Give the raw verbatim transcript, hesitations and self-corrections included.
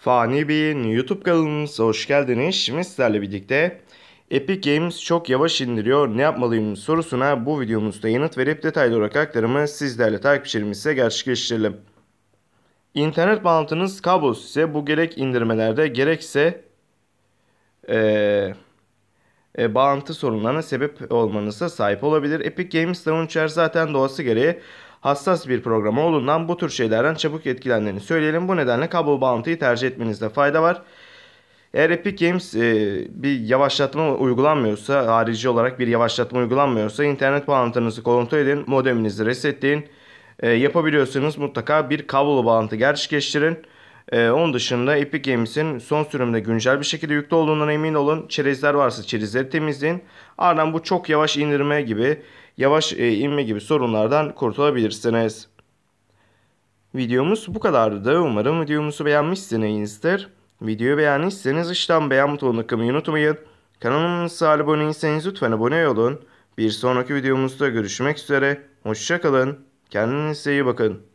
Fani Bey'in YouTube kanalımıza hoş geldiniz. Şimdi sizlerle birlikte Epic Games çok yavaş indiriyor, ne yapmalıyım sorusuna bu videomuzda yanıt verip detaylı olarak aktarımı sizlerle takipçilerimizle gerçekleştirelim. İnternet bağlantınız kablosuz ise bu gerek indirmelerde gerekse ee, e, bağlantı sorunlarına sebep olmanıza sahip olabilir. Epic Games Launcher zaten doğası gereği hassas bir program olduğundan bu tür şeylerden çabuk etkilendiğini söyleyelim. Bu nedenle kablo bağlantıyı tercih etmenizde fayda var. Eğer Epic Games e, bir yavaşlatma uygulanmıyorsa, harici olarak bir yavaşlatma uygulanmıyorsa internet bağlantınızı kontrol edin, modeminizi resetleyin. E, yapabiliyorsanız mutlaka bir kablolu bağlantı gerçekleştirin. E, onun dışında Epic Games'in son sürümde güncel bir şekilde yüklü olduğundan emin olun. Çerezler varsa çerezleri temizleyin. Ardından bu çok yavaş indirme gibi, yavaş e, inme gibi sorunlardan kurtulabilirsiniz. Videomuz bu kadardı. Umarım videomuzu beğenmişsinizdir. Videoyu beğendiyseniz aşağıdan beğen butonuna tıklamayı unutmayın. Kanalımıza abone değilseniz lütfen abone olun. Bir sonraki videomuzda görüşmek üzere. Hoşça kalın. Kendinize iyi bakın.